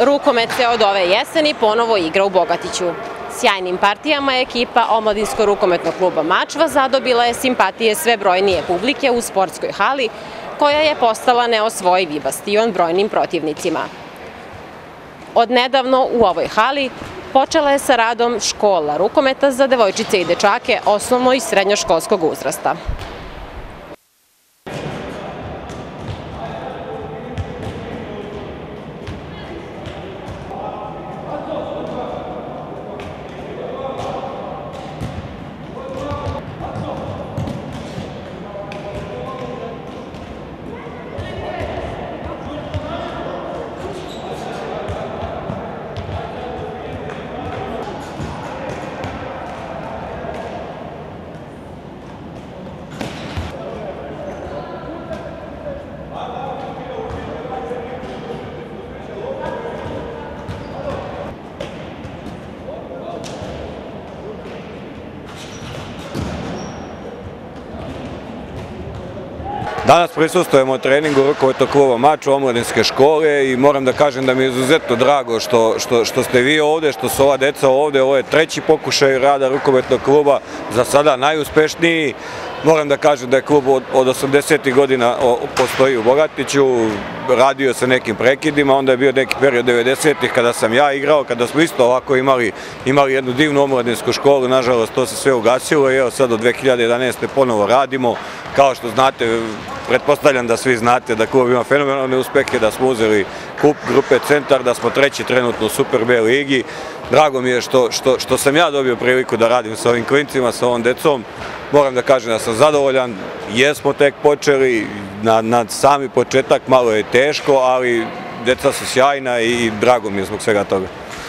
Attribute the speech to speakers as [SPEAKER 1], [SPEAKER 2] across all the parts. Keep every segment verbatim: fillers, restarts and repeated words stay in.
[SPEAKER 1] Rukomet se od ove jeseni ponovo igra u Bogatiću. Sjajnim partijama ekipa Omladinsko-rukometnog kluba Mačva zadobila je simpatije sve brojnije publike u sportskoj hali, koja je postala neosvojivi bastion brojnim protivnicima. Odnedavno u ovoj hali počela je sa radom škola rukometa za devojčice i dečake osnovno- i srednjoškolskog uzrasta.
[SPEAKER 2] Danas prisustujemo treningu rukometnog kluba Mačva, omladinske škole, i moram da kažem da mi je izuzetno drago što, što, što ste vi ovde, što su ova deca ovde. Ovo je treći pokušaj rada rukometnog kluba, za sada najuspešniji. Moram da kažem da je klub od, od osamdesetih godina postoji u Bogatiću, radio sa nekim prekidima, onda je bio neki period devedesetih kada sam ja igrao, kada smo isto ovako imali, imali jednu divnu omladinsku školu. Nažalost, to se sve ugasilo i evo sad od dve hiljade jedanaeste. ponovo radimo. Kao što znate, pretpostavljam da svi znate da klub ima fenomenalne uspehe, da smo uzeli kup grupe Centar, da smo treći trenutno u Super B ligi. Drago mi je što, što, što sam ja dobio priliku da radim sa ovim klincima, sa ovom decom. Moram da kažem da sam zadovoljan, jesmo tek počeli, na, na sami početak malo je teško, ali deca su sjajna i drago mi je zbog svega toga.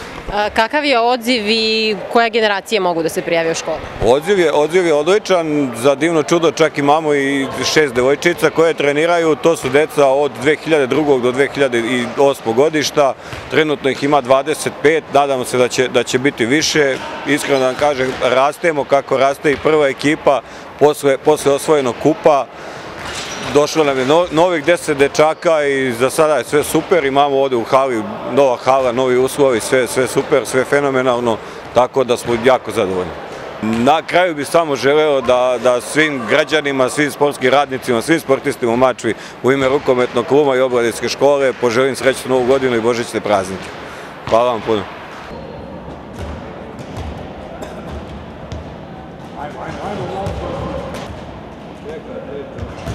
[SPEAKER 1] Kakav je odziv i koje generacije mogu da se prijave u školu?
[SPEAKER 2] Odziv je, odziv je odličan, za divno čudo čak imamo i šest devojčica koje treniraju. To su deca od dve hiljade druge. do dve hiljade osme. godišta, trenutno ih ima dvadeset pet, nadamo se da će, da će biti više. Iskreno da vam kažem, rastemo kako raste i prva ekipa posle, posle osvojenog kupa. Došlo nam je no, novih deset dečaka i za sada je sve super. Imamo ovde u hali, nova hala, novi uslovi, sve, sve super, sve fenomenalno, tako da smo jako zadovoljni. Na kraju bih samo želeo da, da svim građanima, svim sportskim radnicima, svim sportistima u Mačvi u ime rukometnog kluba i omladinske škole poželim srećnu novu godinu i božićne praznike. Hvala vam puno. Ajmo, ajmo, ajmo.